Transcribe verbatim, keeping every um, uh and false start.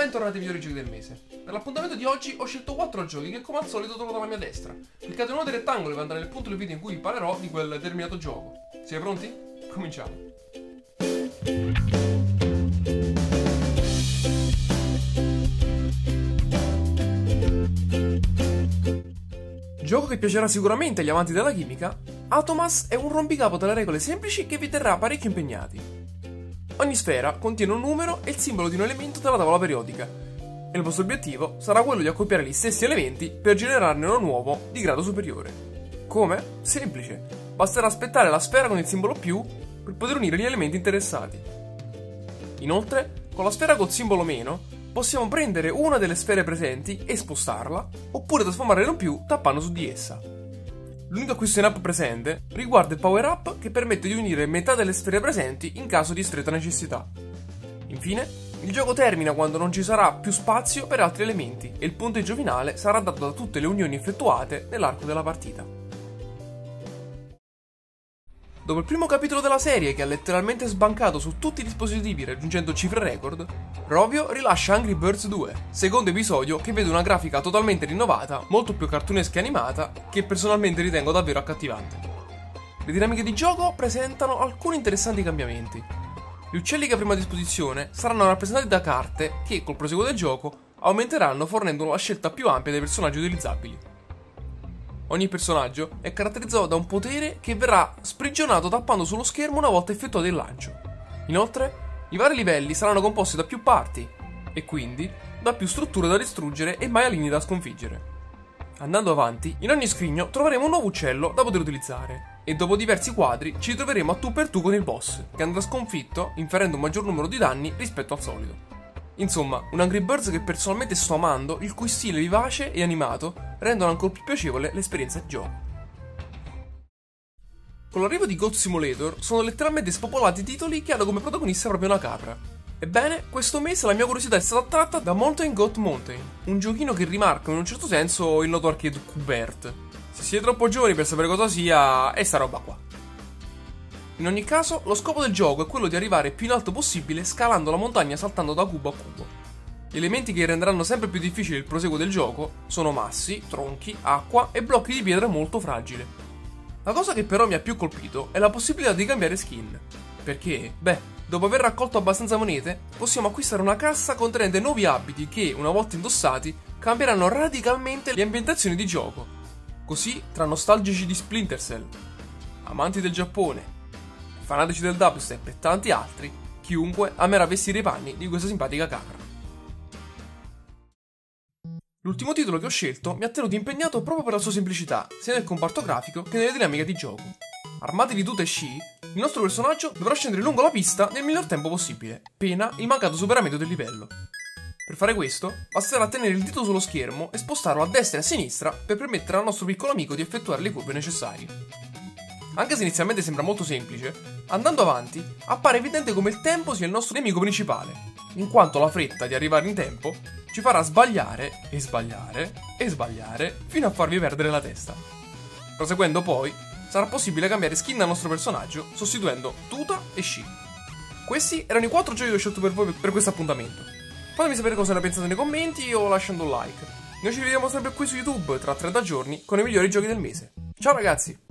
bentornati ai migliori giochi del mese. Per l'appuntamento di oggi ho scelto quattro giochi che come al solito trovo dalla mia destra. Cliccate uno dei rettangoli per andare nel punto del video in cui vi parlerò di quel determinato gioco. Siete pronti? Cominciamo. Gioco che piacerà sicuramente agli amanti della chimica, Atomas è un rompicapo dalle regole semplici che vi terrà parecchio impegnati. Ogni sfera contiene un numero e il simbolo di un elemento della tavola periodica, e il vostro obiettivo sarà quello di accoppiare gli stessi elementi per generarne uno nuovo di grado superiore. Come? Semplice, basterà aspettare la sfera con il simbolo più per poter unire gli elementi interessati. Inoltre, con la sfera col simbolo meno, possiamo prendere una delle sfere presenti e spostarla, oppure trasformarla in un più tappando su di essa. L'unica question up presente riguarda il power up che permette di unire metà delle sfere presenti in caso di stretta necessità. Infine, il gioco termina quando non ci sarà più spazio per altri elementi e il punteggio finale sarà dato da tutte le unioni effettuate nell'arco della partita. Dopo il primo capitolo della serie, che ha letteralmente sbancato su tutti i dispositivi raggiungendo cifre record, Rovio rilascia Angry Birds due, secondo episodio che vede una grafica totalmente rinnovata, molto più cartunesca e animata, che personalmente ritengo davvero accattivante. Le dinamiche di gioco presentano alcuni interessanti cambiamenti. Gli uccelli che avremo a disposizione saranno rappresentati da carte che, col proseguo del gioco, aumenteranno fornendo la scelta più ampia dei personaggi utilizzabili. Ogni personaggio è caratterizzato da un potere che verrà sprigionato tappando sullo schermo una volta effettuato il lancio. Inoltre, i vari livelli saranno composti da più parti, e quindi da più strutture da distruggere e maialini da sconfiggere. Andando avanti, in ogni scrigno troveremo un nuovo uccello da poter utilizzare, e dopo diversi quadri ci troveremo a tu per tu con il boss, che andrà sconfitto, inferendo un maggior numero di danni rispetto al solito. Insomma, un Angry Birds che personalmente sto amando, il cui stile vivace e animato rendono ancora più piacevole l'esperienza di gioco. Con l'arrivo di Goat Simulator sono letteralmente spopolati titoli che hanno come protagonista proprio una capra. Ebbene, questo mese la mia curiosità è stata attratta da Mountain Goat Mountain, un giochino che rimarca in un certo senso il noto arcade Qbert. Se siete troppo giovani per sapere cosa sia, è sta roba qua. In ogni caso, lo scopo del gioco è quello di arrivare più in alto possibile scalando la montagna saltando da cubo a cubo. Gli elementi che renderanno sempre più difficile il proseguo del gioco sono massi, tronchi, acqua e blocchi di pietra molto fragili. La cosa che però mi ha più colpito è la possibilità di cambiare skin. Perché, beh, dopo aver raccolto abbastanza monete, possiamo acquistare una cassa contenente nuovi abiti che, una volta indossati, cambieranno radicalmente le ambientazioni di gioco. Così, tra nostalgici di Splinter Cell, amanti del Giappone, fanatici del dubstep e tanti altri, chiunque amerà vestire i panni di questa simpatica capra. L'ultimo titolo che ho scelto mi ha tenuto impegnato proprio per la sua semplicità, sia nel comparto grafico che nelle dinamiche di gioco. Armati di tuta e sci, il nostro personaggio dovrà scendere lungo la pista nel miglior tempo possibile, pena il mancato superamento del livello. Per fare questo, basterà tenere il dito sullo schermo e spostarlo a destra e a sinistra per permettere al nostro piccolo amico di effettuare le curve necessarie. Anche se inizialmente sembra molto semplice, andando avanti appare evidente come il tempo sia il nostro nemico principale, in quanto la fretta di arrivare in tempo ci farà sbagliare e sbagliare e sbagliare fino a farvi perdere la testa. Proseguendo poi, sarà possibile cambiare skin al nostro personaggio sostituendo tuta e sci. Questi erano i quattro giochi che ho scelto per voi per questo appuntamento. Fatemi sapere cosa ne pensate nei commenti o lasciando un like. Noi ci vediamo sempre qui su YouTube tra trenta giorni con i migliori giochi del mese. Ciao ragazzi!